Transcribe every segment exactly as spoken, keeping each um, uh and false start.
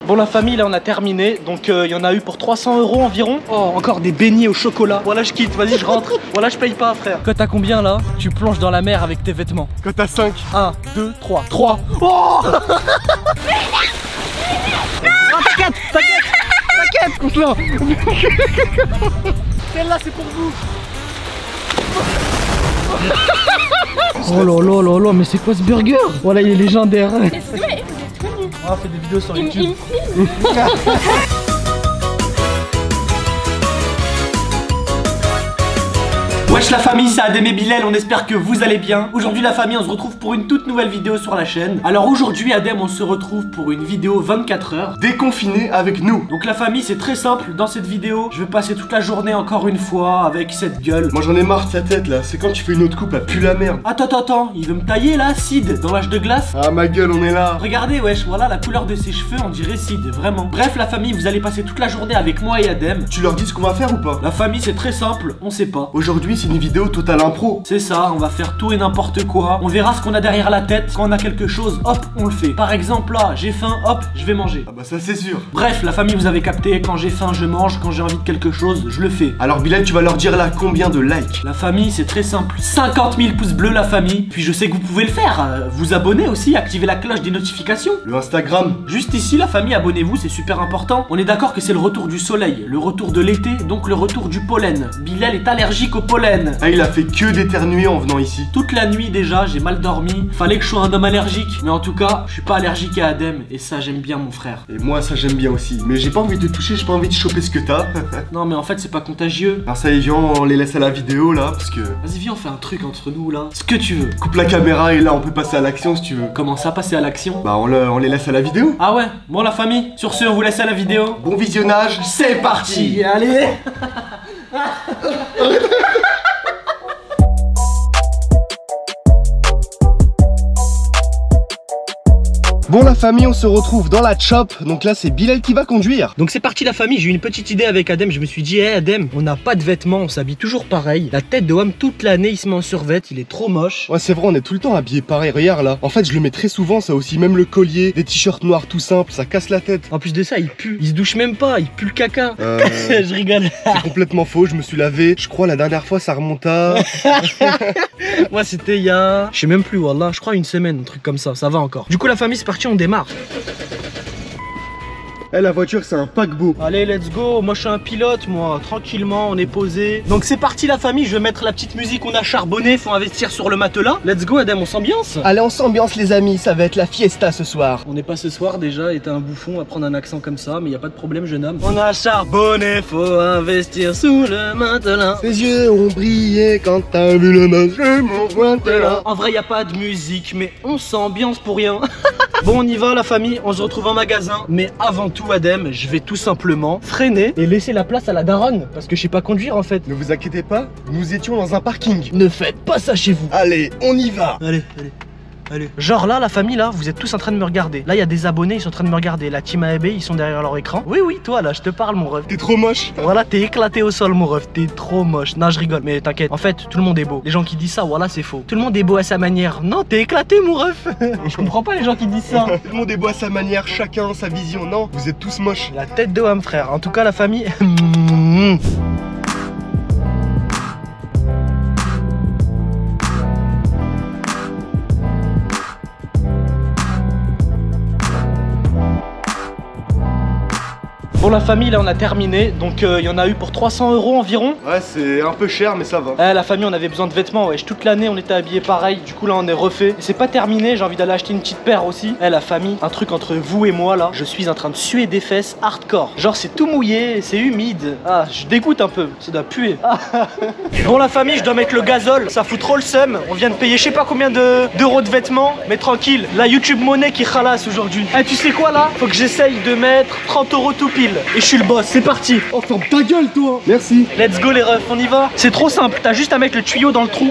Bon la famille, là on a terminé. Donc il euh, y en a eu pour trois cents euros environ. Oh, encore des beignets au chocolat. Voilà, je quitte, vas-y je rentre. Voilà, je paye pas frère. Quand t'as combien là? Tu plonges dans la mer avec tes vêtements. Quand t'as cinq. un, deux, trois. trois. Oh ah, t'inquiète, t'inquiète, t'inquiète, Couche-là. Celle-là c'est pour vous. Oh là là là là, mais c'est quoi ce burger? Voilà, il est légendaire. Est-ce que vous êtes connus? Ah, on fait des vidéos sur Il, YouTube. il me filme. Wesh la famille, c'est Adem et Bilal, on espère que vous allez bien. Aujourd'hui la famille, on se retrouve pour une toute nouvelle vidéo sur la chaîne. Alors aujourd'hui Adem, on se retrouve pour une vidéo vingt-quatre heures Déconfiné avec nous. Donc la famille, c'est très simple, dans cette vidéo je vais passer toute la journée encore une fois avec cette gueule. Moi j'en ai marre de sa tête là, c'est quand tu fais une autre coupe, elle pue la merde. Attends, attends, attends, il veut me tailler là, Sid, dans l'âge de glace. Ah ma gueule, on est là. Regardez wesh, voilà la couleur de ses cheveux, on dirait Sid, vraiment. Bref la famille, vous allez passer toute la journée avec moi et Adem. Tu leur dis ce qu'on va faire ou pas? La famille c'est très simple, on sait pas. Aujourd'hui c'est une vidéo totale impro. C'est ça, on va faire tout et n'importe quoi. On verra ce qu'on a derrière la tête. Quand on a quelque chose, hop, on le fait. Par exemple là, j'ai faim, hop, je vais manger. Ah bah ça c'est sûr. Bref, la famille vous avez capté, quand j'ai faim je mange, quand j'ai envie de quelque chose, je le fais. Alors Bilal, tu vas leur dire là combien de likes? La famille c'est très simple, cinquante mille pouces bleus la famille. Puis je sais que vous pouvez le faire, euh, vous abonner aussi, activer la cloche des notifications. Le Instagram. Juste ici la famille, abonnez-vous, c'est super important. On est d'accord que c'est le retour du soleil, le retour de l'été, donc le retour du pollen. Bilal est allergique au pollen. Ah il a fait que d'éternuer en venant ici. Toute la nuit déjà, j'ai mal dormi. Fallait que je sois un homme allergique. Mais en tout cas, je suis pas allergique à Adem. Et ça, j'aime bien mon frère. Et moi ça j'aime bien aussi. Mais j'ai pas envie de te toucher, j'ai pas envie de choper ce que t'as. Non mais en fait, c'est pas contagieux. Alors ça y est, viens, on les laisse à la vidéo là, parce que... Vas-y, viens, on fait un truc entre nous là. Ce que tu veux. Coupe la caméra et là on peut passer à l'action si tu veux. Comment ça, passer à l'action? Bah on, le, on les laisse à la vidéo. Ah ouais, bon la famille, sur ce, on vous laisse à la vidéo. Bon visionnage, c'est parti. Allez. Bon la famille, on se retrouve dans la chop. Donc là c'est Bilal qui va conduire. Donc c'est parti la famille, j'ai eu une petite idée avec Adem. Je me suis dit, hé hey, Adem, on n'a pas de vêtements, on s'habille toujours pareil. La tête de Wam toute l'année, il se met en survêt, il est trop moche. Ouais c'est vrai, on est tout le temps habillé pareil, regarde là. En fait je le mets très souvent, ça aussi, même le collier, des t-shirts noirs tout simples, ça casse la tête. En plus de ça, il pue, il se douche même pas, il pue le caca. euh... Je rigole. C'est complètement faux, je me suis lavé. Je crois la dernière fois ça remonte à... Moi c'était il y a... Je sais même plus, wallah, je crois une semaine, un truc comme ça, ça va encore. Du coup la famille c'est parti, on démarre. Eh, la voiture c'est un paquebot. Allez let's go, moi je suis un pilote moi, tranquillement on est posé. Donc c'est parti la famille, je vais mettre la petite musique, on a charbonné, faut investir sur le matelas. Let's go Adem, on s'ambiance. Allez on s'ambiance les amis, ça va être la fiesta ce soir. On n'est pas ce soir déjà, et t'es un bouffon à prendre un accent comme ça, mais y a pas de problème jeune homme. On a charbonné, faut investir sous le matelas. Tes yeux ont brillé quand t'as vu le match, mon matelas. En vrai y a pas de musique, mais on s'ambiance pour rien. Bon on y va la famille, on se retrouve en magasin. Mais avant tout Adem, je vais tout simplement freiner et laisser la place à la daronne, parce que je sais pas conduire en fait. Ne vous inquiétez pas, nous étions dans un parking. Ne faites pas ça chez vous. Allez, on y va. Allez, allez. Allez. Genre là, la famille là, vous êtes tous en train de me regarder. Là, il y a des abonnés, ils sont en train de me regarder. La team A B, ils sont derrière leur écran. Oui, oui, toi là, je te parle, mon ref. T'es trop moche. Voilà, t'es éclaté au sol, mon ref. T'es trop moche. Non, je rigole, mais t'inquiète. En fait, tout le monde est beau. Les gens qui disent ça, voilà, c'est faux. Tout le monde est beau à sa manière. Non, t'es éclaté, mon ref. Je comprends pas les gens qui disent ça. Tout le monde est beau à sa manière, chacun sa vision. Non, vous êtes tous moches. La tête de Wam, frère. En tout cas, la famille. Bon la famille là on a terminé, donc il euh, y en a eu pour trois cents euros environ. Ouais c'est un peu cher mais ça va. Eh la famille on avait besoin de vêtements, wesh, toute l'année on était habillés pareil, du coup là on est refait. Et c'est pas terminé, j'ai envie d'aller acheter une petite paire aussi. Eh la famille, un truc entre vous et moi là, je suis en train de suer des fesses hardcore. Genre c'est tout mouillé, c'est humide. Ah je dégoûte un peu, ça doit puer. Ah. Bon la famille je dois mettre le gazole, ça fout trop le seum. On vient de payer je sais pas combien d'euros de, de vêtements, mais tranquille, la YouTube monnaie qui khalasse aujourd'hui. Eh tu sais quoi là, faut que j'essaye de mettre trente euros tout pile. Et je suis le boss, c'est parti. Oh ferme ta gueule toi. Merci. Let's go les refs, on y va. C'est trop simple, t'as juste à mettre le tuyau dans le trou.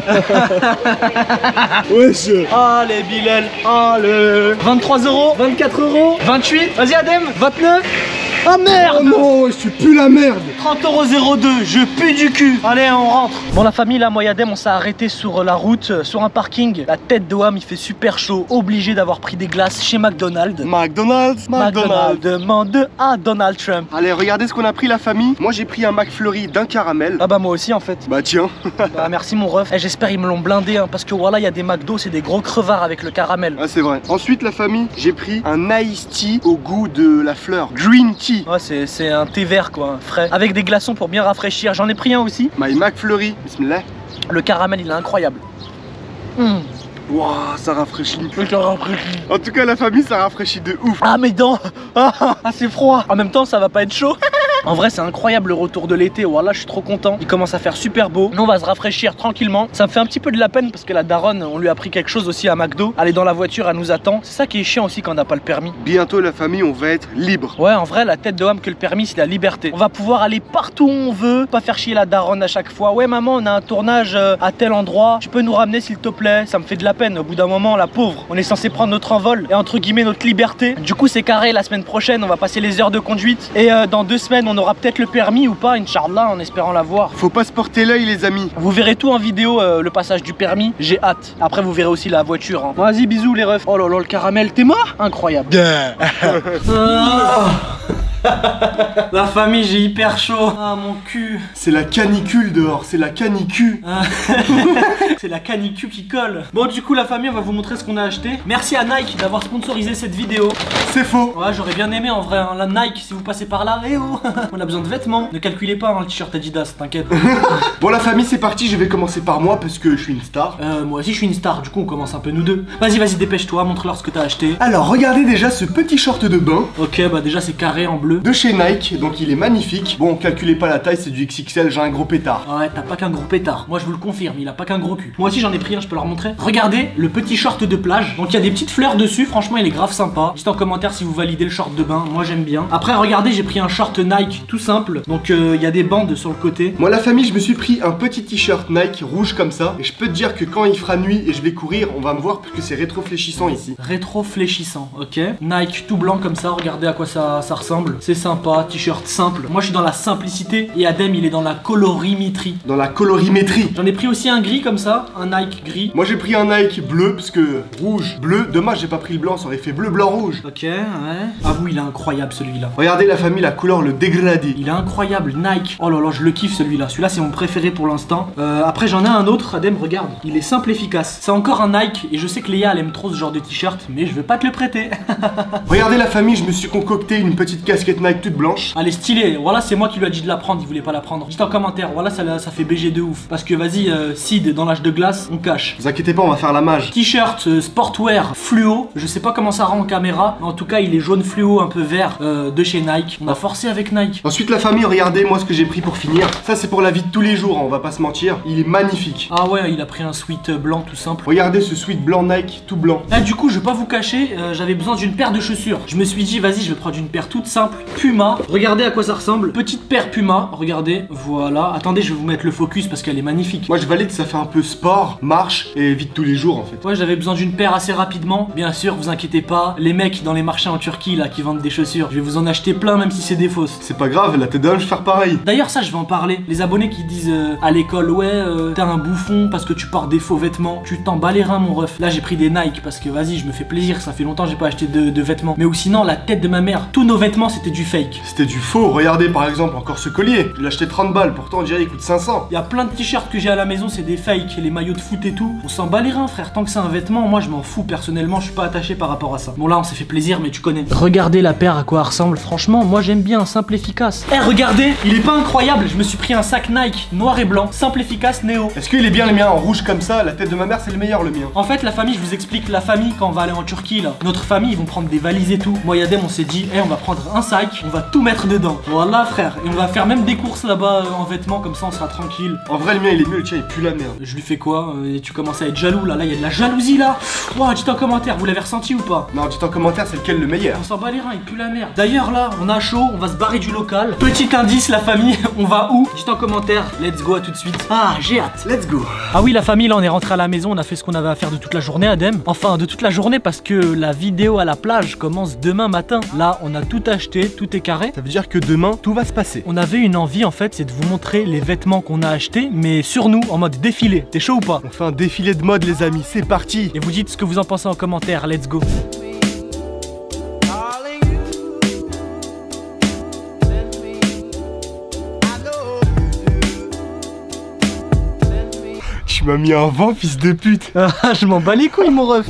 Wesh. Allez Bilal, allez. vingt-trois euros, vingt-quatre euros, vingt-huit. Vas-y Adem, vingt-neuf. Ah merde! Oh non, je pue la merde! trente euros zéro deux, je pue du cul. Allez, on rentre. Bon, la famille, là, moi et Adem, on s'est arrêté sur la route, sur un parking. La tête de Ham, il fait super chaud. Obligé d'avoir pris des glaces chez McDonald's. McDonald's, McDonald's demande à Donald Trump. Allez, regardez ce qu'on a pris, la famille. Moi, j'ai pris un McFlurry d'un caramel. Ah bah moi aussi en fait. Bah tiens. Bah merci mon ref. Eh, j'espère ils me l'ont blindé hein, parce que voilà, il y a des McDo, c'est des gros crevards avec le caramel. Ah c'est vrai. Ensuite la famille, j'ai pris un iced tea au goût de la fleur. Green tea. Ouais, c'est un thé vert quoi, frais. Avec des glaçons pour bien rafraîchir. J'en ai pris un aussi. My McFlurry. Bismillah. Le caramel il est incroyable. Mmh. Waouh, ça rafraîchit. Ça rafraîchit. En tout cas la famille, ça rafraîchit de ouf. Ah mes dents. Ah c'est froid. En même temps ça va pas être chaud. En vrai c'est incroyable le retour de l'été, voilà je suis trop content. Il commence à faire super beau, nous on va se rafraîchir tranquillement. Ça me fait un petit peu de la peine parce que la daronne, on lui a pris quelque chose aussi à McDo. Elle est dans la voiture, elle nous attend. C'est ça qui est chiant aussi quand on n'a pas le permis. Bientôt la famille, on va être libre. Ouais en vrai la tête de Ham que le permis c'est la liberté. On va pouvoir aller partout où on veut, pas faire chier la daronne à chaque fois. Ouais maman on a un tournage à tel endroit, tu peux nous ramener s'il te plaît. Ça me fait de la peine, au bout d'un moment la pauvre. On est censé prendre notre envol et entre guillemets notre liberté. Du coup c'est carré, la semaine prochaine on va passer les heures de conduite. Et euh, dans deux semaines on aura peut-être le permis ou pas, Inch'Allah, en espérant l'avoir. Faut pas se porter l'œil les amis. Vous verrez tout en vidéo, euh, le passage du permis, j'ai hâte. Après vous verrez aussi la voiture hein. Bon, vas-y bisous les refs. Oh là là le caramel, t'es mort? Incroyable. La famille, j'ai hyper chaud. Ah mon cul. C'est la canicule dehors, c'est la canicule. C'est la canicule qui colle. Bon du coup la famille, on va vous montrer ce qu'on a acheté. Merci à Nike d'avoir sponsorisé cette vidéo. C'est faux. Ouais j'aurais bien aimé en vrai hein. La Nike si vous passez par là, eh oh. On a besoin de vêtements. Ne calculez pas hein, le t-shirt Adidas, t'inquiète. Bon la famille c'est parti, je vais commencer par moi parce que je suis une star. Euh moi aussi je suis une star, du coup on commence un peu nous deux. Vas-y vas-y dépêche-toi, montre-leur ce que t'as acheté. Alors regardez déjà ce petit short de bain. Ok bah déjà c'est carré en bleu. De chez Nike, donc il est magnifique. Bon calculez pas la taille, c'est du X X L, j'ai un gros pétard. Ouais t'as pas qu'un gros pétard, moi je vous le confirme, il a pas qu'un gros cul. Moi aussi j'en ai pris un, je peux leur montrer. Regardez le petit short de plage. Donc il y a des petites fleurs dessus, franchement il est grave sympa. Dites en commentaire si vous validez le short de bain, moi j'aime bien. Après regardez j'ai pris un short Nike tout simple. Donc il euh, y a des bandes sur le côté. Moi la famille je me suis pris un petit t-shirt Nike rouge comme ça. Et je peux te dire que quand il fera nuit et je vais courir, on va me voir parce que c'est rétro-fléchissant ici. Rétro-fléchissant, ok. Nike tout blanc comme ça, regardez à quoi ça, ça ressemble. C'est sympa, t-shirt simple. Moi je suis dans la simplicité et Adem il est dans la colorimétrie. Dans la colorimétrie. J'en ai pris aussi un gris comme ça, un Nike gris. Moi j'ai pris un Nike bleu parce que rouge, bleu. Dommage j'ai pas pris le blanc, ça aurait fait bleu, blanc, rouge. Ok, ouais. Ah vous il est incroyable celui-là. Regardez la famille, la couleur, le dégradé. Il est incroyable, Nike. Oh là là, je le kiffe celui-là. Celui-là c'est mon préféré pour l'instant. Euh, après j'en ai un autre, Adem regarde. Il est simple, efficace. C'est encore un Nike et je sais que Léa elle aime trop ce genre de t-shirt, mais je vais pas te le prêter. Regardez la famille, je me suis concocté une petite casquette Nike toute blanche. Elle est stylée. Voilà, c'est moi qui lui a dit de la prendre, il voulait pas la prendre. Dites en commentaire, voilà ça, ça fait B G de ouf. Parce que vas-y, euh, Sid dans l'âge de glace, on cache. Vous inquiétez pas, on va faire la mage. T-shirt euh, sportwear fluo. Je sais pas comment ça rend en caméra, mais en tout cas il est jaune fluo un peu vert euh, de chez Nike. On a forcé avec Nike. Ensuite la famille, regardez moi ce que j'ai pris pour finir. Ça c'est pour la vie de tous les jours, on va pas se mentir. Il est magnifique. Ah ouais, il a pris un sweat blanc tout simple. Regardez ce sweat blanc Nike tout blanc. Ah du coup je vais pas vous cacher, euh, j'avais besoin d'une paire de chaussures. Je me suis dit vas-y je vais prendre une paire toute simple, Puma. Regardez à quoi ça ressemble. Petite paire Puma, regardez, voilà. Attendez je vais vous mettre le focus parce qu'elle est magnifique. Moi je valide, ça fait un peu sport, marche et vie de tous les jours en fait. Ouais j'avais besoin d'une paire assez rapidement. Bien sûr vous inquiétez pas, les mecs dans les marchés en Turquie là qui vendent des chaussures, je vais vous en acheter plein même si c'est des fausses. C'est pas grave, la tête d'homme je vais faire pareil. D'ailleurs ça je vais en parler. Les abonnés qui disent euh, à l'école ouais euh, t'es un bouffon parce que tu portes des faux vêtements, tu t'en bats les reins mon ref. Là j'ai pris des Nike parce que vas-y je me fais plaisir, ça fait longtemps que j'ai pas acheté de, de vêtements. Mais ou sinon la tête de ma mère, tous nos vêtements c'était du fake. C'était du faux, regardez par exemple encore ce collier. Je l'ai acheté trente balles, pourtant on dirait il coûte cinq cents. Il y a plein de t-shirts que j'ai à la maison, c'est des fakes, les maillots de foot et tout. On s'en bat les reins frère, tant que c'est un vêtement, moi je m'en fous personnellement, je suis pas attaché par rapport à ça. Bon là on s'est fait plaisir mais tu connais. Regardez la paire à quoi elle ressemble, franchement moi j'aime bien, simple efficace. Eh hey, regardez, il est pas incroyable, je me suis pris un sac Nike noir et blanc, simple efficace néo. Est-ce qu'il est bien le mien en rouge comme ça? La tête de ma mère c'est le meilleur le mien. En fait la famille, je vous explique, la famille quand on va aller en Turquie là, notre famille ils vont prendre des valises et tout. Moi et Adem on s'est dit, eh hey, on va prendre un sac, on va tout mettre dedans. Voilà frère, et on va faire même des courses là-bas euh, en vêtements, comme ça on sera tranquille. En vrai le mien il est mieux, le tien il pue la merde. Je lui fais quoi? euh, Tu commences à être jaloux là, là il y a de la jalousie là. Wow, dites en commentaire, vous l'avez ressenti ou pas? Non, dites en commentaire c'est lequel le meilleur. On s'en bat les reins, il pue la merde. D'ailleurs là, on a chaud, on va se barrer du local. Petit indice la famille, on va où? Dites en commentaire, let's go, à tout de suite. Ah j'ai hâte. Let's go. Ah oui la famille, là on est rentré à la maison, on a fait ce qu'on avait à faire de toute la journée Adem. Enfin de toute la journée parce que la vidéo à la plage commence demain matin. Là on a tout acheté, Ok, tout est carré. Ça veut dire que demain, tout va se passer. On avait une envie en fait, c'est de vous montrer les vêtements qu'on a achetés, mais sur nous, en mode défilé. T'es chaud ou pas? On fait un défilé de mode les amis, c'est parti. Et vous dites ce que vous en pensez en commentaire, let's go. Tu m'as mis un vent, fils de pute. Ah, je m'en bats les couilles mon ref.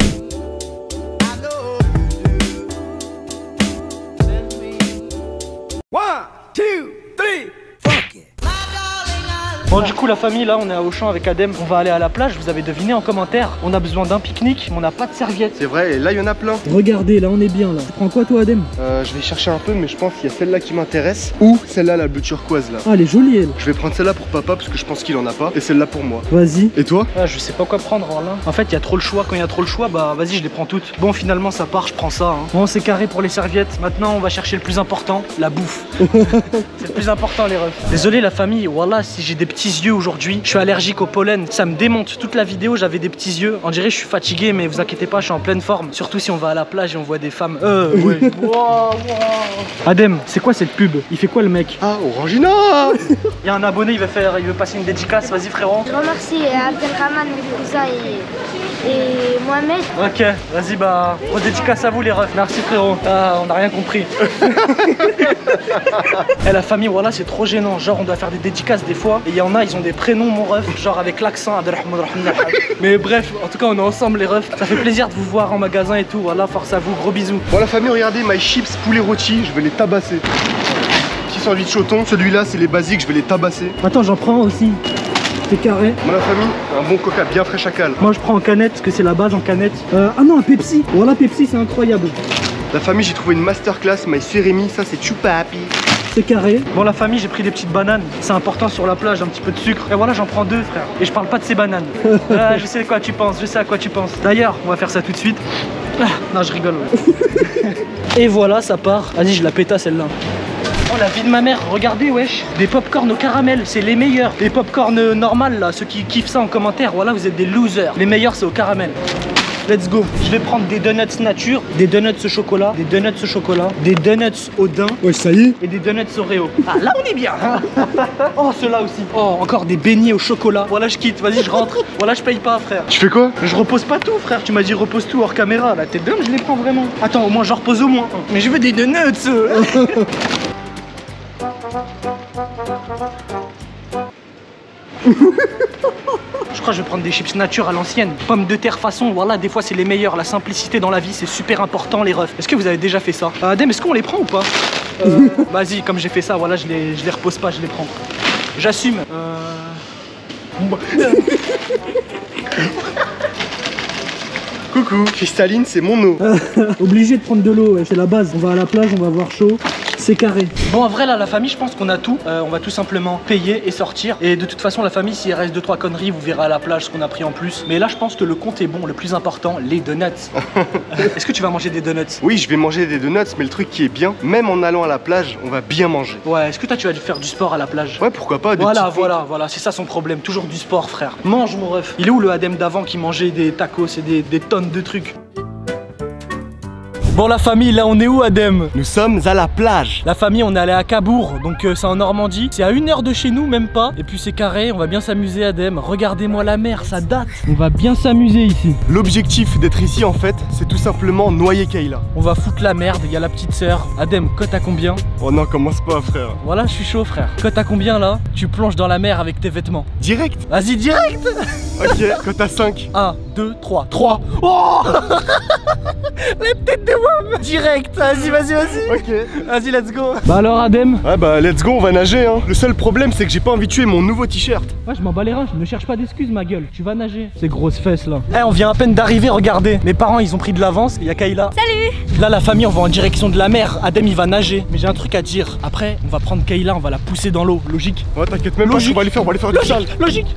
Bon du coup la famille là on est à Auchan avec Adem, on va aller à la plage, vous avez deviné en commentaire, on a besoin d'un pique-nique mais on n'a pas de serviette. C'est vrai, et là il y en a plein. Regardez là on est bien là. Tu prends quoi toi Adem? Euh, je vais chercher un peu mais je pense qu'il y a celle-là qui m'intéresse. Ou celle-là, la bleue turquoise là. Ah elle est jolie elle. Je vais prendre celle-là pour papa parce que je pense qu'il en a pas. Et celle-là pour moi. Vas-y. Et toi? Ah je sais pas quoi prendre là. En fait il y a trop le choix, quand il y a trop le choix bah vas-y je les prends toutes. Bon finalement ça part, je prends ça hein. Bon c'est carré pour les serviettes, maintenant on va chercher le plus important, la bouffe. C'est le plus important les refs. Désolé la famille, voilà si j'ai des petits yeux aujourd'hui. Je suis allergique au pollen, ça me démonte. Toute la vidéo j'avais des petits yeux. On dirait je suis fatigué mais vous inquiétez pas, je suis en pleine forme. Surtout si on va à la plage et on voit des femmes. Euh ouais. Wow, wow. Adem, c'est quoi cette pub? Il fait quoi le mec? Ah, Orangina. Il y a un abonné, il veut faire, il veut passer une dédicace, vas-y frérot. Je remercie Abdelrahman, Moussa et, et Mohamed. Ok, vas-y bah, on dédicace à vous les refs. Merci frérot. Ah, on n'a rien compris. Et la famille, voilà, c'est trop gênant. Genre, on doit faire des dédicaces des fois. Et il y en a, ils ont des prénoms, mon ref. Genre avec l'accent. Mais bref, en tout cas, on est ensemble les refs. Ça fait plaisir de vous voir en magasin et tout. Voilà, force à vous, gros bisous. Bon la famille, regardez, my chips poulet rôti, je vais les tabasser. Petit sandwich choton, celui-là c'est les basiques, je vais les tabasser. Attends, j'en prends aussi. C'est carré. Moi la famille, un bon coca bien frais chacal. Moi, je prends en canette parce que c'est la base en canette. Euh, ah non, un Pepsi. Voilà, Pepsi, c'est incroyable. La famille, j'ai trouvé une masterclass, my Cérémy, ça c'est chupapi. C'est carré. Bon la famille, j'ai pris des petites bananes. C'est important sur la plage, un petit peu de sucre. Et voilà, j'en prends deux frère. Et je parle pas de ces bananes. Ah, je sais à quoi tu penses, je sais à quoi tu penses. D'ailleurs, on va faire ça tout de suite. Ah, non, je rigole. Ouais. Et voilà, ça part. Vas-y, je la péta celle-là. Oh la vie de ma mère, regardez wesh. Des pop-corn au caramel, c'est les meilleurs. Les pop-corn normales là, ceux qui kiffent ça en commentaire, voilà, vous êtes des losers. Les meilleurs c'est au caramel. Let's go. Je vais prendre des donuts nature, des donuts au chocolat, des donuts au chocolat, des donuts au daim. Ouais, ça y est. Et des donuts Oreo. Ah là on est bien. Oh ceux-là aussi. Oh encore des beignets au chocolat. Voilà je quitte, vas-y je rentre. Voilà je paye pas frère. Tu fais quoi? Je repose pas tout frère, tu m'as dit repose tout hors caméra. Là t'es dingue, je les prends vraiment. Attends au moins j'en repose au moins. Mais je veux des donuts. Je crois que je vais prendre des chips nature à l'ancienne. Pommes de terre façon, voilà, des fois c'est les meilleurs. La simplicité dans la vie, c'est super important les refs. Est-ce que vous avez déjà fait ça? euh, Adem, est-ce qu'on les prend ou pas? euh, Vas-y, comme j'ai fait ça, voilà, je les, je les repose pas, je les prends. J'assume. Euh... Bon, bah... Coucou, cristalline, c'est mon eau. Obligé de prendre de l'eau, c'est la base. On va à la plage, on va avoir chaud. C'est carré. Bon en vrai là la famille je pense qu'on a tout. euh, On va tout simplement payer et sortir. Et de toute façon la famille s'il reste deux trois conneries vous verrez à la plage ce qu'on a pris en plus. Mais là je pense que le compte est bon. Le plus important, les donuts. Est-ce que tu vas manger des donuts? Oui je vais manger des donuts mais le truc qui est bien, même en allant à la plage on va bien manger. Ouais, est-ce que toi tu vas faire du sport à la plage? Ouais pourquoi pas des Voilà petites voilà pompes. Voilà c'est ça son problème. Toujours du sport frère. Mange mon ref. Il est où le Adem d'avant qui mangeait des tacos et des, des tonnes de trucs? Bon la famille, là on est où Adem? Nous sommes à la plage. La famille on est allé à Cabourg, donc euh, c'est en Normandie. C'est à une heure de chez nous, même pas. Et puis c'est carré, on va bien s'amuser Adem. Regardez-moi la mer, ça date. On va bien s'amuser ici. L'objectif d'être ici en fait, c'est tout simplement noyer Kayla. On va foutre la merde, il y a la petite sœur. Adem, cote à combien? Oh non, commence pas frère. Voilà, je suis chaud frère. Cote à combien là? Tu plonges dans la mer avec tes vêtements. Direct. Vas-y direct. Ok, cote à cinq. un, deux, trois. trois. Oh la tête de môme. Direct, vas-y, vas-y, vas-y. Ok. Vas-y, let's go. Bah alors Adem? Ouais bah let's go, on va nager hein. Le seul problème c'est que j'ai pas envie de tuer mon nouveau t-shirt. Ouais, je m'en bats les reins, ne cherche pas d'excuses ma gueule. Tu vas nager. Ces grosses fesses là. Eh, on vient à peine d'arriver, regardez. Mes parents ils ont pris de l'avance, il y a Kayla. Salut. Là la famille on va en direction de la mer. Adem il va nager. Mais j'ai un truc à dire. Après, on va prendre Kayla, on va la pousser dans l'eau. Logique. Ouais t'inquiète même Logique. pas, on va aller faire, on va aller faire du sale. Logique, logique.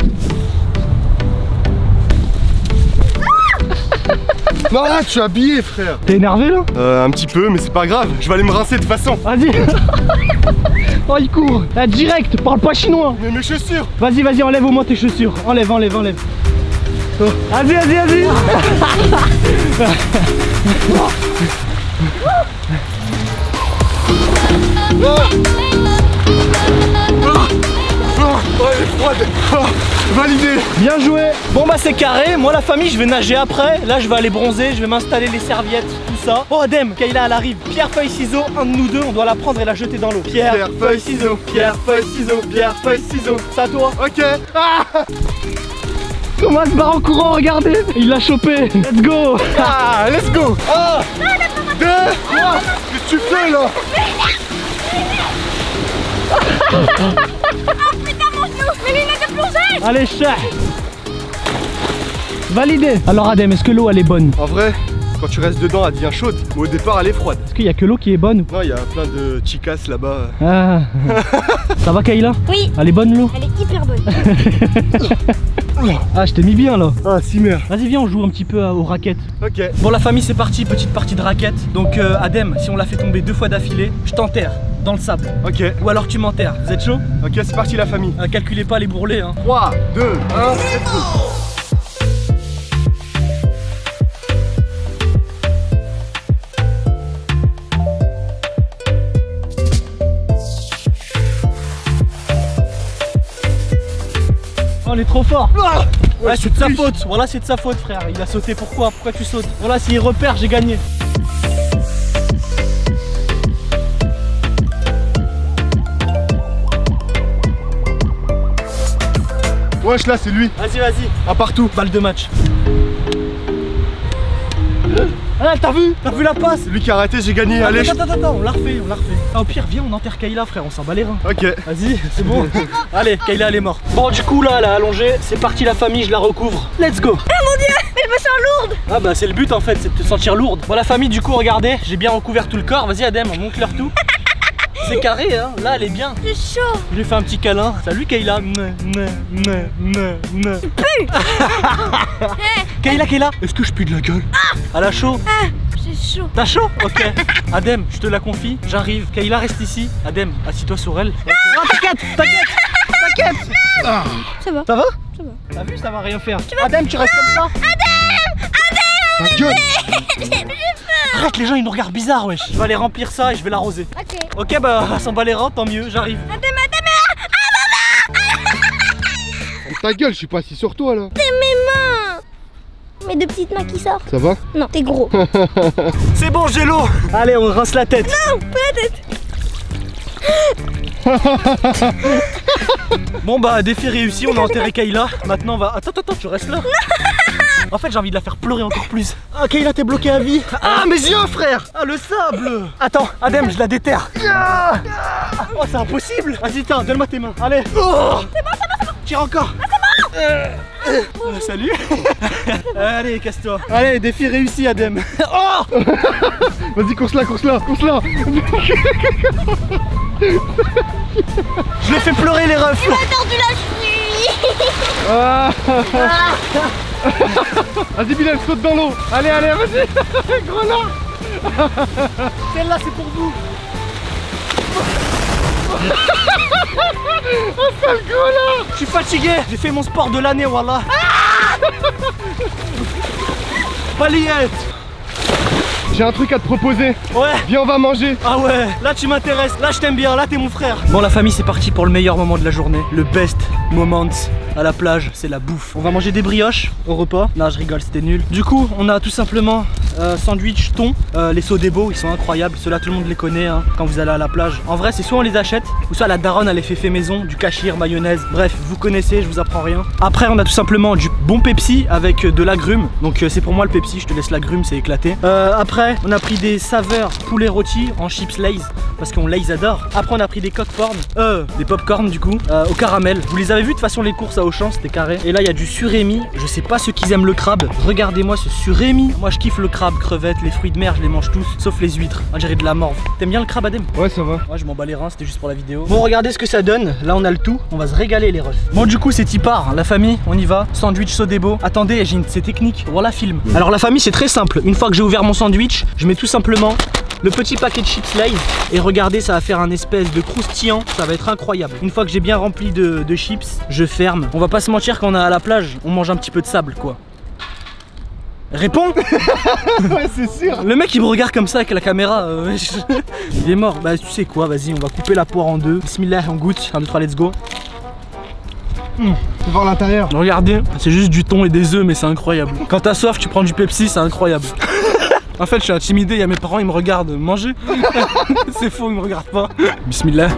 Non là tu es habillé frère. T'es énervé là? Euh un petit peu mais c'est pas grave, je vais aller me rincer de toute façon. Vas-y. Oh il court. Là direct, parle pas chinois. Mais mes chaussures. Vas-y, vas-y, enlève au moins tes chaussures. Enlève, enlève, enlève. Oh. Vas-y, vas-y, vas-y. Oh, elle est froide. Oh, validé. Bien joué. Bon bah c'est carré, moi la famille je vais nager après. Là je vais aller bronzer, je vais m'installer les serviettes, tout ça. Oh Adem, Kayla elle arrive. Pierre, feuille, ciseaux, un de nous deux, on doit la prendre et la jeter dans l'eau. Pierre, Pierre, feuille, ciseaux. Pierre, feuille, ciseaux. Pierre, feuille, ciseaux. c'est à toi. Ok. Ah, Thomas se barre en courant, regardez. Il l'a chopé. Let's go. ah, let's go. Un, deux, trois. Qu'est-ce que tu fais là? Allez chat. Validé. Alors Adem, est-ce que l'eau elle est bonne? En vrai, quand tu restes dedans, elle devient chaude. Mais au départ, elle est froide. Est-ce qu'il y a que l'eau qui est bonne? Non, il y a plein de chicas là-bas. Ah. Ça va Kayla? Oui. Elle est bonne l'eau? Elle est hyper bonne. Ah je t'ai mis bien là. Ah, si merde. Vas-y viens on joue un petit peu aux raquettes. Ok. Bon la famille c'est parti, petite partie de raquettes. Donc euh, Adem, si on la fait tomber deux fois d'affilée, je t'enterre dans le sable. Ok. Ou alors tu m'enterres, vous êtes chaud? Ok, c'est parti la famille. euh, Calculez pas les bourrelets hein. trois, deux, un, let's go. Oh, on est trop fort. Ah ouais, ouais, c'est de sa triche. faute. Voilà, c'est de sa faute, frère. Il a sauté. Pourquoi? Pourquoi tu sautes? Voilà, s'il repère, j'ai gagné. Wesh, là, c'est lui. Vas-y, vas-y. Un partout. Balle de match. Ah, t'as vu? T'as vu la passe? C'est lui qui a arrêté, j'ai gagné. Allez. Attends, attends, attends, on l'a refait, on l'a refait. Ah, au pire, viens, on enterre Kayla, frère. On s'en bat les reins. Ok. Vas-y, c'est bon. Allez, Kayla, elle est morte. Bon, du coup, là, elle a allongé. C'est parti, la famille, je la recouvre. Let's go. Oh mon dieu, mais je me sens lourde. Ah, bah, c'est le but en fait, c'est de te sentir lourde. Bon, la famille, du coup, regardez, j'ai bien recouvert tout le corps. Vas-y, Adem, on monte leur tout. C'est carré, hein. Là, elle est bien. J'ai chaud. Je lui fais un petit câlin. Salut, Kayla. Ne, ne, ne, ne, ne. Kayla, Kayla. Est-ce que je pue de la gueule? Elle a chaud. Ah, j'ai chaud. T'as chaud? Ok. Adem, je te la confie. J'arrive. Kayla, reste ici. Adem, assis-toi sur elle. Okay. Non, t'inquiète, t'inquiète, t'inquiète. Ah. Ça va. Ça va? Ça va. T'as vu, ça va rien faire. Adem, tu restes comme ça. Adem, Adem. Ta gueule. J'ai peur. Arrête, les gens ils nous regardent bizarre, wesh. Je vais aller remplir ça et je vais l'arroser. Ok. Ok, bah, à s'en bat les reins, tant mieux, j'arrive. Adem, Adem. Ta gueule, je suis pas assis sur toi là. C'est mes mains. Mes deux petites mains qui sortent. Ça va? Non, t'es gros. C'est bon, j'ai l'eau. Allez, on rince la tête. Non, pas la tête. Bon bah, défi réussi, on a enterré Kayla. Maintenant on va... Attends, attends, tu restes là. En fait j'ai envie de la faire pleurer encore plus. Ah Kayla, t'es bloqué à vie. Ah mes yeux frère. Ah le sable. Attends, Adem, je la déterre. Ah. Oh c'est impossible. Vas-y tiens, donne-moi tes mains. Allez. Oh. C'est bon, c'est bon, c'est bon. Tire encore. Ah, c'est bon. Euh, euh, salut. Allez, casse-toi. Allez, défi réussi Adem. Oh. Vas-y, course-la, course-la, course-la. Je l'ai fait pleurer les refs. Il m'a tordu la cheville. Ah. Vas-y, Bilal, saute dans l'eau. Allez, allez, vas-y. Grenat. Celle-là, c'est pour vous. Oh, sale grenat. Je suis fatigué. J'ai fait mon sport de l'année, voilà. Balayette. J'ai un truc à te proposer. Ouais. Viens, on va manger. Ah ouais, là tu m'intéresses, là je t'aime bien, là t'es mon frère. Bon la famille, c'est parti pour le meilleur moment de la journée. Le best moment à la plage, c'est la bouffe. On va manger des brioches au repas. Non je rigole, c'était nul. Du coup on a tout simplement euh, sandwich thon, euh, les Sodebo, ils sont incroyables. Ceux-là tout le monde les connaît hein, quand vous allez à la plage. En vrai c'est soit on les achète, ou soit la daronne elle les fait fait maison, du kachir, mayonnaise. Bref, vous connaissez, je vous apprends rien. Après on a tout simplement du bon Pepsi avec de l'agrumes. Donc euh, c'est pour moi le Pepsi, je te laisse l'agrume, c'est éclaté. Euh, après on a pris des saveurs poulet rôti en chips Lay's parce qu'on Lay's adore. Après on a pris des coq-porn, euh, des pop-corn du coup, euh, au caramel. Vous les avez vus de toute façon les courses à Auchan, c'était carré. Et là il y a du surimi, je sais pas ceux qui aiment le crabe. Regardez-moi ce surimi. Moi je kiffe le crabe, crevettes, les fruits de mer, je les mange tous, sauf les huîtres. On dirait de la morve. T'aimes bien le crabe Adem? Ouais, ça va. Ouais, je m'en bats les reins, c'était juste pour la vidéo. Bon, regardez ce que ça donne. Là, on a le tout. On va se régaler, les refs. Bon, du coup, c'est y part. La famille, on y va. Sandwich Sodebo. Attendez, j'ai une de ces techniques. Voilà, film. Alors, la famille, c'est très simple. Une fois que j'ai ouvert mon sandwich, je mets tout simplement le petit paquet de chips Lay's. Et regardez, ça va faire un espèce de croustillant. Ça va être incroyable. Une fois que j'ai bien rempli de, de chips, je ferme. On va pas se mentir, quand on est à la plage, on mange un petit peu de sable, quoi. Réponds. Ouais, c'est sûr. Le mec il me regarde comme ça avec la caméra. euh, Il est mort. Bah tu sais quoi, vas-y, on va couper la poire en deux. Bismillah, on goûte. un, deux, trois, let's go. Mmh. Voir l'intérieur. Regardez, c'est juste du thon et des œufs, mais c'est incroyable. Quand t'as soif, tu prends du Pepsi, c'est incroyable. En fait, je suis intimidé, il y a mes parents, ils me regardent manger. C'est faux, ils me regardent pas. Bismillah.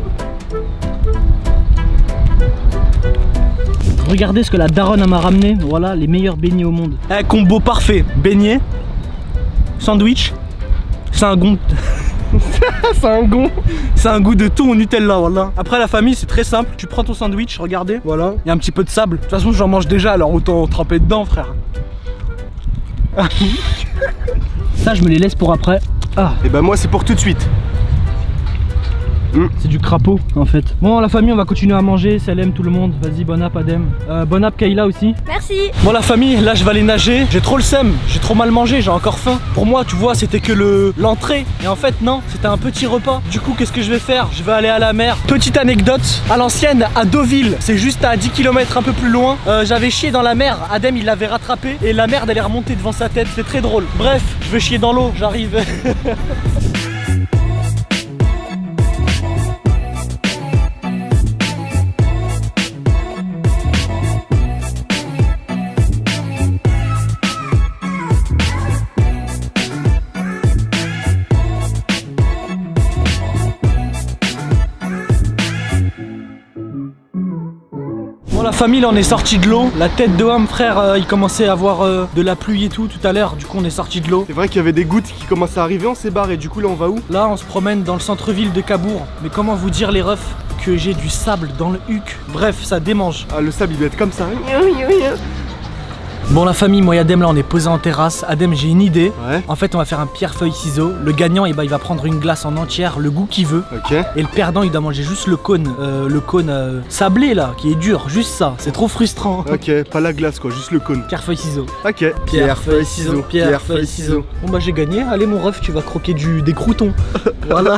Regardez ce que la daronne m'a ramené. Voilà, les meilleurs beignets au monde. Eh, combo parfait. Beignets, sandwich, c'est un gon. C'est un gon. C'est un goût de thon au Nutella, voilà. Après la famille c'est très simple. Tu prends ton sandwich, regardez, voilà. Il y a un petit peu de sable. De toute façon j'en mange déjà, alors autant tremper dedans, frère. Ça je me les laisse pour après. Ah. Et bah moi c'est pour tout de suite. Mmh. C'est du crapaud en fait. Bon la famille on va continuer à manger, Salem tout le monde. Vas-y bon app Adem. Euh, bon app Kayla aussi. Merci. Bon la famille, là je vais aller nager. J'ai trop le seum, j'ai trop mal mangé, j'ai encore faim. Pour moi tu vois c'était que le l'entrée. Et en fait non, c'était un petit repas. Du coup qu'est-ce que je vais faire? Je vais aller à la mer. Petite anecdote, à l'ancienne à Deauville, c'est juste à dix kilomètres un peu plus loin. euh, J'avais chié dans la mer, Adem il l'avait rattrapé. Et la merde elle est remontée devant sa tête, c'était très drôle. Bref, je vais chier dans l'eau, j'arrive. La famille là on est sorti de l'eau, la tête de homme frère euh, il commençait à avoir euh, de la pluie et tout tout à l'heure, du coup on est sorti de l'eau. C'est vrai qu'il y avait des gouttes qui commençaient à arriver, on s'est barré, du coup là on va où? Là on se promène dans le centre-ville de Cabourg, mais comment vous dire les refs que j'ai du sable dans le huc, bref ça démange. Ah le sable il doit être comme ça. Bon la famille, moi et Adem là on est posé en terrasse. Adem j'ai une idée. Ouais. En fait on va faire un pierre feuille ciseaux. Le gagnant et bah, il va prendre une glace en entière, le goût qu'il veut. Ok. Et le perdant il doit manger juste le cône, euh, le cône euh, sablé là, qui est dur, juste ça. C'est trop frustrant. Ok, pas la glace quoi, juste le cône. Pierre feuille ciseaux. Ok. Pierre feuille ciseaux. Pierre feuille ciseaux. Bon bah j'ai gagné. Allez mon ref, tu vas croquer du des croutons. Voilà.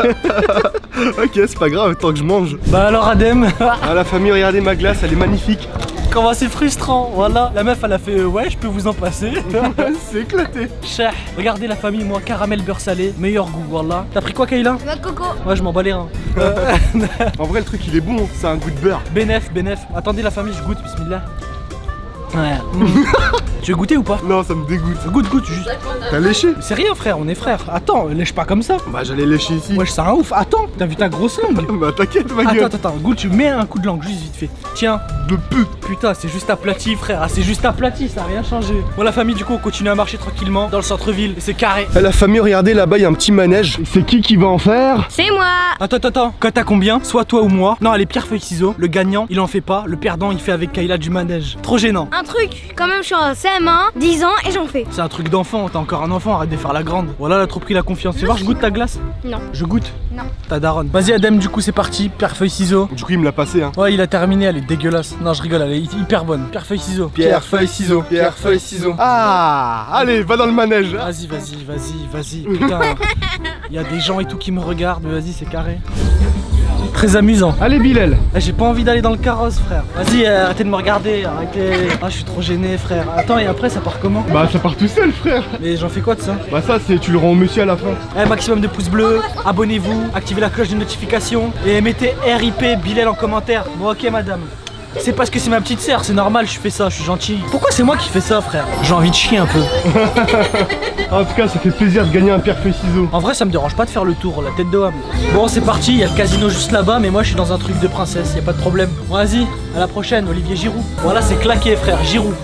Ok, c'est pas grave, tant que je mange. Bah alors Adem. Ah la famille, regardez ma glace, elle est magnifique. Comment c'est frustrant, voilà. La meuf elle a fait euh, ouais je peux vous en passer. C'est éclaté. Cher. Regardez la famille, moi caramel beurre salé, meilleur goût, voilà. T'as pris quoi Kayla? Ma coco. Ouais je m'en bats les reins. Euh, En vrai le truc il est bon, c'est un goût de beurre. Bénef, bénef. Attendez la famille, je goûte, bismillah. Ouais. Mm. Tu veux goûter ou pas? Non, ça me dégoûte. Goûte, goûte, juste. T'as léché? C'est rien frère, on est frères. Attends, lèche pas comme ça. Bah j'allais lécher ici. Wesh c'est un ouf. Attends, t'as vu ta grosse langue? Bah t'inquiète ma Attends, gueule. attends, attends, goûte, tu mets un coup de langue, juste vite fait. Tiens. De pute. Putain, c'est juste aplati, frère. Ah, c'est juste aplati, ça a rien changé. Bon, la famille, du coup, on continue à marcher tranquillement dans le centre-ville. C'est carré. Eh, la famille, regardez là-bas, il y a un petit manège. C'est qui qui va en faire? C'est moi. Attends, attends, attends. Quand t'as combien? Soit toi ou moi. Non, allez, pierre, feuille, ciseaux. Le gagnant, il en fait pas. Le perdant, il fait avec Kayla du manège. Trop gênant. Un truc, quand même, je suis en C M un, dix ans et j'en fais. C'est un truc d'enfant. T'as encore un enfant, arrête de faire la grande. Voilà, elle a trop pris la confiance. Tu veux voir, je goûte ta glace? Non. Je goûte? Non. Ta daronne. Vas-y, Adem, du coup, c'est parti. Pierre, feuille, ciseaux. Du coup, il me l'a passé, hein. Ouais, il a terminé. Elle est dégueulasse. Non, je rigole, elle est hyper bonne. Pierre, feuille, ciseaux. Pierre, feuille, ciseaux. Pierre, feuille, ciseaux. Ah, allez, va dans le manège. Vas-y, vas-y, vas-y, vas-y. Putain, il y a des gens et tout qui me regardent, mais vas-y, c'est carré. Très amusant. Allez, Bilal. Ah, j'ai pas envie d'aller dans le carrosse, frère. Vas-y, euh, arrêtez de me regarder, arrêtez. Ah, je suis trop gêné, frère. Attends, et après, ça part comment? Bah, ça part tout seul, frère. Mais j'en fais quoi de ça? Bah, ça, c'est tu le rends au monsieur à la fin. Eh, maximum de pouces bleus, abonnez-vous, activez la cloche de notification et mettez R I P Bilal en commentaire. Bon, ok, madame. C'est parce que c'est ma petite sœur, c'est normal, je fais ça, je suis gentil. Pourquoi c'est moi qui fais ça, frère? J'ai envie de chier un peu. En tout cas, ça fait plaisir de gagner un pierre feuille ciseaux. En vrai, ça me dérange pas de faire le tour, la tête de homme. Bon, c'est parti, il y a le casino juste là-bas, mais moi je suis dans un truc de princesse, y a pas de problème. Bon, vas-y, à la prochaine, Olivier Giroud. Voilà, c'est claqué, frère, Giroud.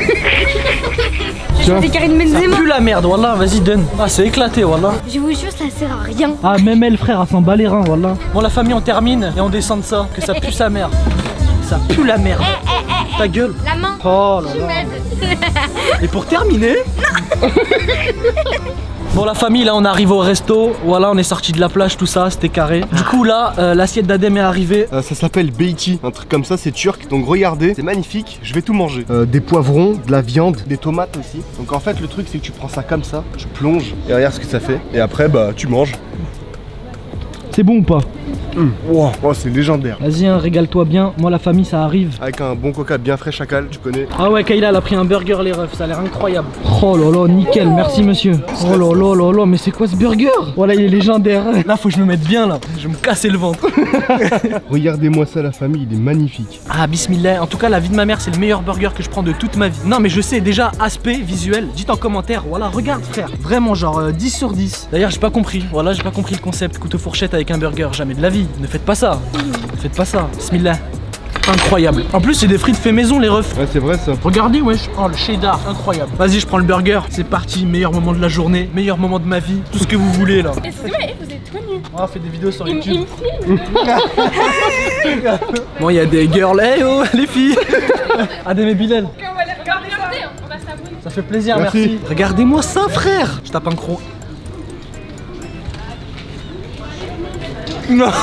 J'ai choisi Karim Ça Benzema. pue la merde, voilà, vas-y, donne. Ah, c'est éclaté, voilà. Je vous jure, ça sert à rien. Ah, même elle, frère, elle s'en bat les reins, voilà. Bon, la famille, on termine et on descend de ça, que ça pue sa mère. Ça pue la merde. Ta gueule. La main. Oh là Tu là. m'aides. Et pour terminer. Bon la famille, là on arrive au resto, voilà on est sorti de la plage, tout ça, c'était carré. Du coup là, euh, l'assiette d'Adem est arrivée. Euh, ça s'appelle beiti, un truc comme ça, c'est turc. Donc regardez, c'est magnifique, je vais tout manger. Euh, des poivrons, de la viande, des tomates aussi. Donc en fait le truc c'est que tu prends ça comme ça, tu plonges et regarde ce que ça fait. Et après bah tu manges. C'est bon ou pas? Mmh. Wow. Oh, c'est légendaire. Vas-y, hein, régale-toi bien. Moi, la famille, ça arrive. Avec un bon coca bien frais chacal, tu connais. Ah ouais, Kayla, elle a pris un burger, les refs. Ça a l'air incroyable. Oh là là, nickel. Merci, monsieur. Oh là là là là, mais c'est quoi ce burger? Voilà, il est légendaire. Là, faut que je me mette bien, là. Je vais me casser le ventre. Regardez-moi ça, la famille, il est magnifique. Ah, bismillah. En tout cas, la vie de ma mère, c'est le meilleur burger que je prends de toute ma vie. Non, mais je sais déjà, aspect visuel. Dites en commentaire. Voilà, regarde, frère. Vraiment, genre euh, dix sur dix. D'ailleurs, j'ai pas compris. Voilà, j'ai pas compris le concept. Couteau fourchette avec un burger. Jamais de la vie. Ne faites pas ça. Ne faites pas ça. Bismillah. Incroyable. En plus, c'est des frites fait maison, les refs. Ouais, c'est vrai ça. Regardez, wesh. Oh, le cheddar. Incroyable. Vas-y, je prends le burger. C'est parti. Meilleur moment de la journée. Meilleur moment de ma vie. Tout ce que vous voulez, là. Excusez-moi, vous êtes tout nus. On fait des vidéos sur Il, YouTube. il me filme. Bon, il y a des girls. Hey, oh, les filles. Adem et Bilal. On va les regarder, on va s'abonner. Ça fait plaisir, merci. merci. Regardez-moi ça, frère. Je tape un croc. Non.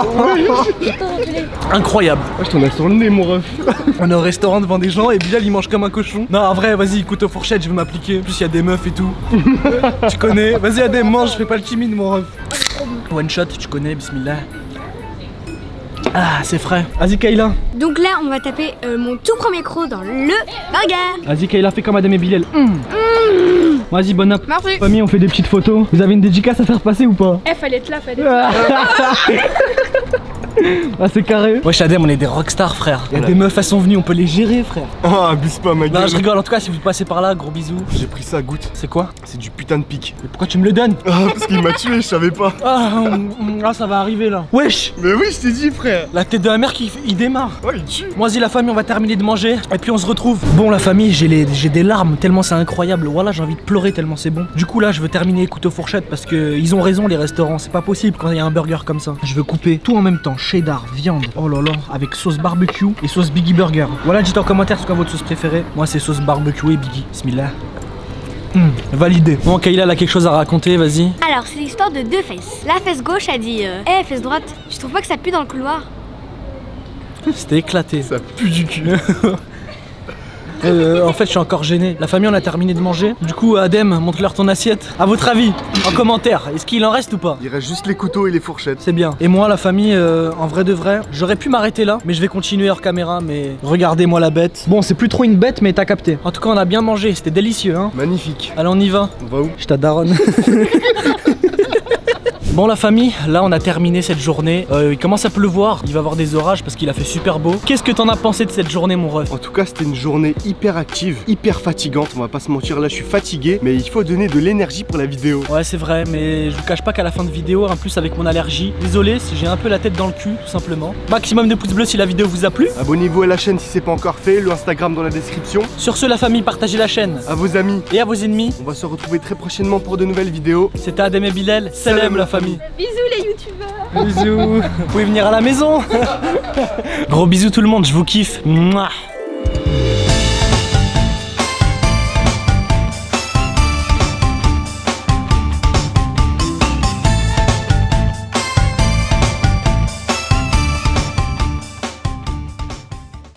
Incroyable. Ah, je t'en ai sur le nez, mon ref. On est au restaurant devant des gens et Bilal il mange comme un cochon. Non, en vrai, vas-y, couteau fourchette, je vais m'appliquer. En plus, il y a des meufs et tout. Tu connais. Vas-y, Adem, mange, je fais pas le timide, mon ref. One shot, tu connais, bismillah. Ah, c'est frais. Vas-y, Kayla. Donc là, on va taper euh, mon tout premier croc dans le burger. Vas-y, Kayla, fais comme Adem et Bilal. Mmh. Mmh. Vas-y, bon app. Merci. Famille, on fait des petites photos. Vous avez une dédicace à faire passer ou pas? Eh, fallait être là, fallait être là. Ah, c'est carré. Wesh, Adem, on est des rockstars, frère. Il y a des meufs, elles sont venues, on peut les gérer, frère. Ah, abuse pas, ma gueule. Non, je rigole. En tout cas, si vous passez par là, gros bisous. J'ai pris ça à goutte. C'est quoi? C'est du putain de pic. Mais pourquoi tu me le donnes? Ah, parce qu'il m'a tué, je savais pas. Ah, hum, ah, ça va arriver là. Wesh, Mais oui, je t'ai dit, frère. la tête de la mère qui il démarre. Ouais, il tue. Moi, vas-y, la famille, on va terminer de manger et puis on se retrouve. Bon, la famille, j'ai les, j'ai des larmes tellement c'est incroyable. Voilà, j'ai envie de pleurer tellement c'est bon. Du coup, là, je veux terminer couteau fourchette parce que ils ont raison, les restaurants. C'est pas possible quand il y a un burger comme ça. Je veux couper tout en même temps, cheddar, viande. Oh là là, avec sauce barbecue et sauce Biggie Burger. Voilà, dites en commentaire ce qu'est votre sauce préférée. Moi, c'est sauce barbecue et Biggie. Bismillah. Mmh, validé. Bon, Kayla, elle a quelque chose à raconter, vas-y. Alors, c'est l'histoire de deux fesses. La fesse gauche a dit euh, Eh, fesse droite, tu trouves pas que ça pue dans le couloir? C'était éclaté. Ça pue du cul. Euh, en fait, je suis encore gêné. La famille, on a terminé de manger. Du coup, Adem, montre-leur ton assiette. À votre avis, en commentaire, est-ce qu'il en reste ou pas? Il reste juste les couteaux et les fourchettes. C'est bien. Et moi, la famille, euh, en vrai de vrai, j'aurais pu m'arrêter là, mais je vais continuer hors caméra. Mais regardez-moi la bête. Bon, c'est plus trop une bête, mais t'as capté. En tout cas, on a bien mangé. C'était délicieux, hein. Magnifique. Allez, on y va. On va où? Je t'adaronne. Bon, la famille, là on a terminé cette journée. Euh, il commence à pleuvoir, il va y avoir des orages parce qu'il a fait super beau. Qu'est-ce que t'en as pensé de cette journée, mon ref? En tout cas, c'était une journée hyper active, hyper fatigante. On va pas se mentir, là je suis fatigué, mais il faut donner de l'énergie pour la vidéo. Ouais, c'est vrai, mais je vous cache pas qu'à la fin de vidéo, en plus avec mon allergie, désolé si j'ai un peu la tête dans le cul, tout simplement. Maximum de pouces bleus si la vidéo vous a plu. Abonnez-vous à la chaîne si c'est pas encore fait, le Instagram dans la description. Sur ce, la famille, partagez la chaîne. À vos amis. Et à vos ennemis. On va se retrouver très prochainement pour de nouvelles vidéos. C'était Adem et Bilal. Salam la famille. Bisous les youtubeurs. Bisous. Vous pouvez venir à la maison. Gros bisous tout le monde, je vous kiffe. Mouah.